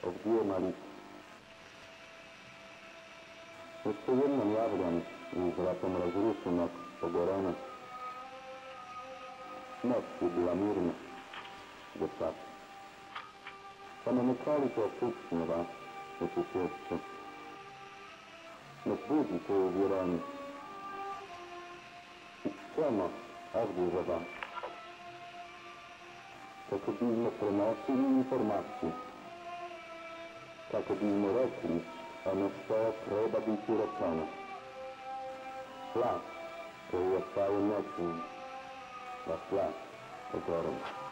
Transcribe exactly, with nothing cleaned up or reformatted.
obdijemali. Jeszcze jednom javljam iz ratom razrušenog pogorena. Noć je bila mirna, za čas. Samo ne kalite pucnjeva u susjedstvu. Ne budite uvjereni. I samo ovdje za vas. Kako bismo prenosili informaciju. Kako bismo rekli ono što treba biti rečeno. Glas koji ostaje nečim, vaš glas o gorom.